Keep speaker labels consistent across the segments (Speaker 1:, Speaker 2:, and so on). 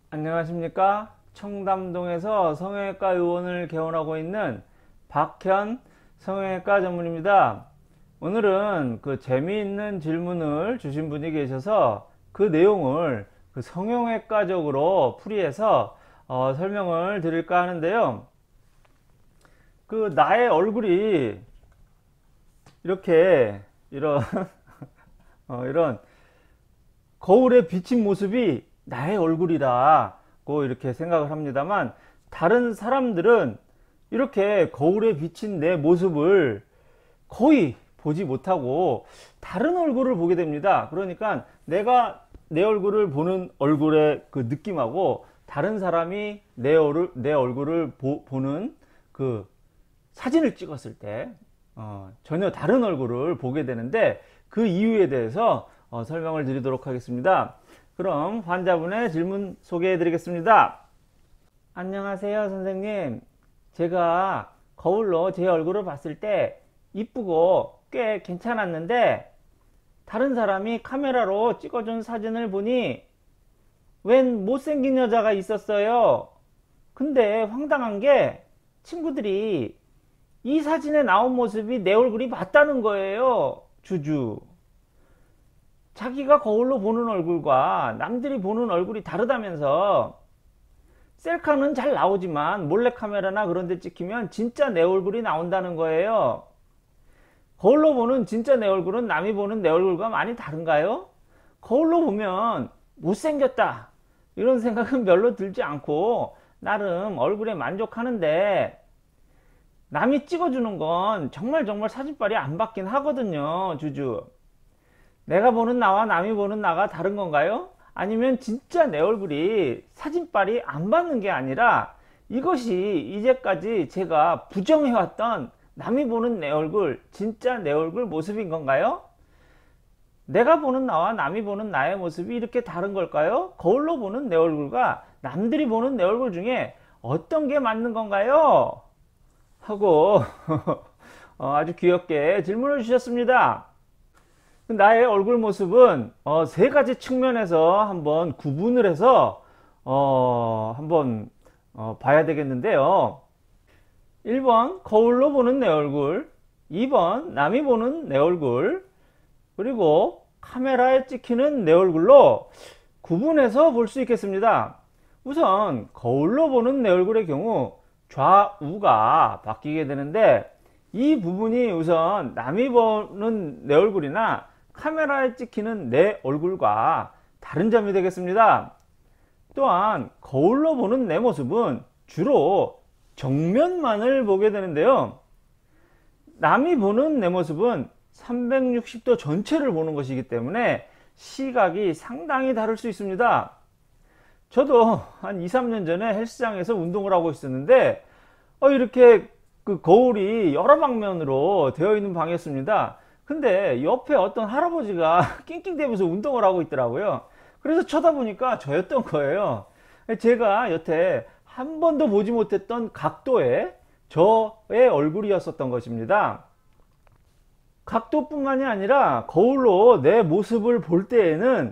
Speaker 1: 안녕하십니까? 청담동에서 성형외과 의원을 개원하고 있는 박현 성형외과 전문입니다. 오늘은 재미있는 질문을 주신 분이 계셔서 그 내용을 성형외과적으로 풀이해서 설명을 드릴까 하는데요. 나의 얼굴이 이렇게 이런 이런 거울에 비친 모습이 나의 얼굴이라고 이렇게 생각을 합니다만, 다른 사람들은 이렇게 거울에 비친 내 모습을 거의 보지 못하고 다른 얼굴을 보게 됩니다. 그러니까 내가 내 얼굴을 보는 얼굴의 그 느낌하고 다른 사람이 내 얼굴을 보는 그 사진을 찍었을 때 전혀 다른 얼굴을 보게 되는데, 그 이유에 대해서 설명을 드리도록 하겠습니다. 그럼 환자분의 질문 소개해 드리겠습니다. 안녕하세요, 선생님. 제가 거울로 제 얼굴을 봤을 때 이쁘고 꽤 괜찮았는데, 다른 사람이 카메라로 찍어준 사진을 보니 웬 못생긴 여자가 있었어요. 근데 황당한 게 친구들이 이 사진에 나온 모습이 내 얼굴이 맞다는 거예요. 주주. 자기가 거울로 보는 얼굴과 남들이 보는 얼굴이 다르다면서, 셀카는 잘 나오지만 몰래카메라나 그런 데 찍히면 진짜 내 얼굴이 나온다는 거예요. 거울로 보는 진짜 내 얼굴은 남이 보는 내 얼굴과 많이 다른가요? 거울로 보면 못생겼다 이런 생각은 별로 들지 않고 나름 얼굴에 만족하는데, 남이 찍어주는 건 정말 사진빨이 안 받긴 하거든요, 주주. 내가 보는 나와 남이 보는 나가 다른 건가요? 아니면 진짜 내 얼굴이 사진빨이 안 받는 게 아니라 이것이 이제까지 제가 부정해왔던 남이 보는 내 얼굴, 진짜 내 얼굴 모습인 건가요? 내가 보는 나와 남이 보는 나의 모습이 이렇게 다른 걸까요? 거울로 보는 내 얼굴과 남들이 보는 내 얼굴 중에 어떤 게 맞는 건가요? 하고 아주 귀엽게 질문을 주셨습니다. 나의 얼굴 모습은 세 가지 측면에서 한번 구분을 해서 한번 봐야 되겠는데요. 1번 거울로 보는 내 얼굴, 2번 남이 보는 내 얼굴, 그리고 카메라에 찍히는 내 얼굴로 구분해서 볼 수 있겠습니다. 우선 거울로 보는 내 얼굴의 경우 좌우가 바뀌게 되는데, 이 부분이 우선 남이 보는 내 얼굴이나 카메라에 찍히는 내 얼굴과 다른 점이 되겠습니다. 또한 거울로 보는 내 모습은 주로 정면만을 보게 되는데요. 남이 보는 내 모습은 360도 전체를 보는 것이기 때문에 시각이 상당히 다를 수 있습니다. 저도 한 2, 3년 전에 헬스장에서 운동을 하고 있었는데 이렇게 거울이 여러 방면으로 되어 있는 방이었습니다. 근데 옆에 어떤 할아버지가 낑낑대면서 운동을 하고 있더라고요. 그래서 쳐다보니까 저였던 거예요. 제가 여태 한 번도 보지 못했던 각도의 저의 얼굴이었었던 것입니다. 각도뿐만이 아니라 거울로 내 모습을 볼 때에는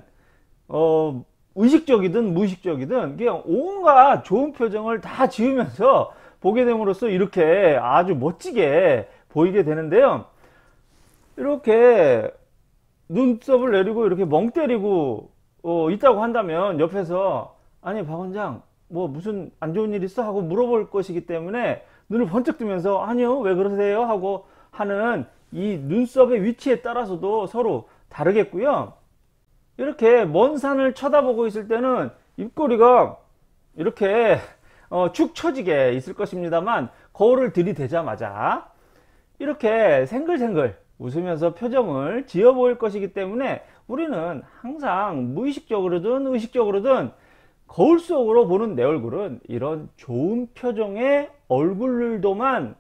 Speaker 1: 의식적이든 무의식적이든 그냥 온갖 좋은 표정을 다 지으면서 보게 됨으로써 이렇게 아주 멋지게 보이게 되는데요. 이렇게 눈썹을 내리고 이렇게 멍 때리고 있다고 한다면 옆에서 아니 박 원장 뭐 무슨 안 좋은 일 있어? 하고 물어볼 것이기 때문에 눈을 번쩍 뜨면서 아니요 왜 그러세요? 하고 하는 이 눈썹의 위치에 따라서도 서로 다르겠고요. 이렇게 먼 산을 쳐다보고 있을 때는 입꼬리가 이렇게 축 처지게 있을 것입니다만, 거울을 들이대자마자 이렇게 생글생글 웃으면서 표정을 지어 보일 것이기 때문에 우리는 항상 무의식적으로든 의식적으로든 거울 속으로 보는 내 얼굴은 이런 좋은 표정의 얼굴들만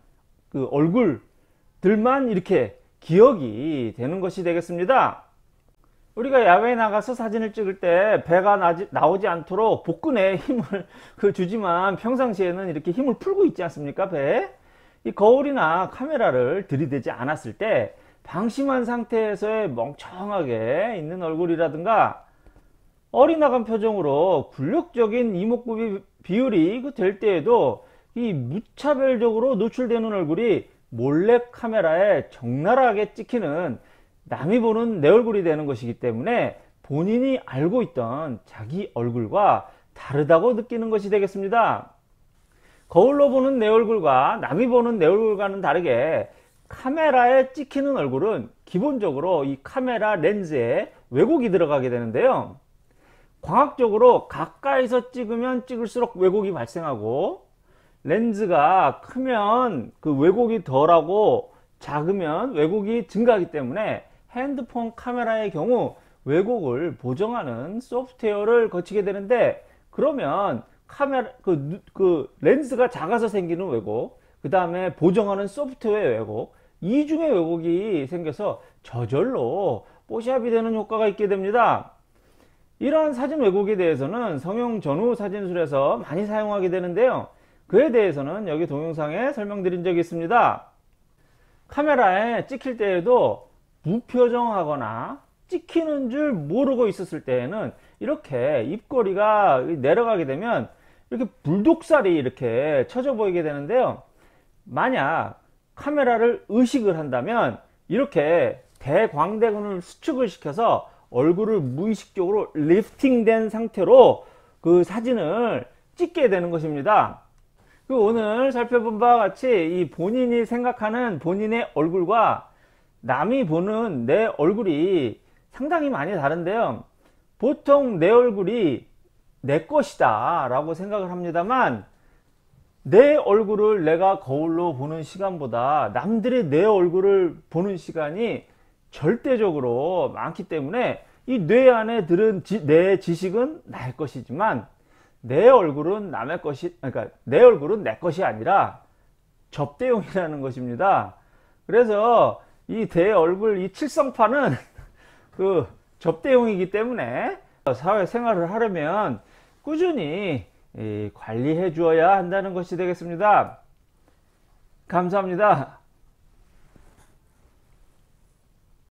Speaker 1: 얼굴들만 이렇게 기억이 되는 것이 되겠습니다. 우리가 야외에 나가서 사진을 찍을 때 배가 나오지 않도록 복근에 힘을 주지만 평상시에는 이렇게 힘을 풀고 있지 않습니까? 배에 이 거울이나 카메라를 들이대지 않았을 때 방심한 상태에서의 멍청하게 있는 얼굴이라든가 어리나간 표정으로 굴욕적인 이목구비 비율이 될 때에도 이 무차별적으로 노출되는 얼굴이 몰래 카메라에 적나라하게 찍히는, 남이 보는 내 얼굴이 되는 것이기 때문에 본인이 알고 있던 자기 얼굴과 다르다고 느끼는 것이 되겠습니다. 거울로 보는 내 얼굴과 남이 보는 내 얼굴과는 다르게 카메라에 찍히는 얼굴은 기본적으로 이 카메라 렌즈에 왜곡이 들어가게 되는데요. 광학적으로 가까이서 찍으면 찍을수록 왜곡이 발생하고, 렌즈가 크면 그 왜곡이 덜하고 작으면 왜곡이 증가하기 때문에 핸드폰 카메라의 경우 왜곡을 보정하는 소프트웨어를 거치게 되는데, 그러면 카메라 그 렌즈가 작아서 생기는 왜곡, 그 다음에 보정하는 소프트웨어 왜곡, 이중의 왜곡이 생겨서 저절로 뽀샵이 되는 효과가 있게 됩니다. 이러한 사진 왜곡에 대해서는 성형 전후 사진술에서 많이 사용하게 되는데요. 그에 대해서는 여기 동영상에 설명드린 적이 있습니다. 카메라에 찍힐 때에도 무표정하거나 찍히는 줄 모르고 있었을 때에는 이렇게 입꼬리가 내려가게 되면 이렇게 불독살이 이렇게 쳐져 보이게 되는데요. 만약 카메라를 의식을 한다면 이렇게 대광대근을 수축을 시켜서 얼굴을 무의식적으로 리프팅된 상태로 그 사진을 찍게 되는 것입니다. 오늘 살펴본 바와 같이 이 본인이 생각하는 본인의 얼굴과 남이 보는 내 얼굴이 상당히 많이 다른데요. 보통 내 얼굴이 내 것이다 라고 생각을 합니다만, 내 얼굴을 내가 거울로 보는 시간보다 남들의 내 얼굴을 보는 시간이 절대적으로 많기 때문에 이 뇌 안에 들은 내 지식은 나의 것이지만 내 얼굴은 남의 것이, 그러니까 내 얼굴은 내 것이 아니라 접대용이라는 것입니다. 그래서 이 내 얼굴, 이 칠성파는 그 접대용이기 때문에 사회생활을 하려면 꾸준히 관리해 주어야 한다는 것이 되겠습니다. 감사합니다.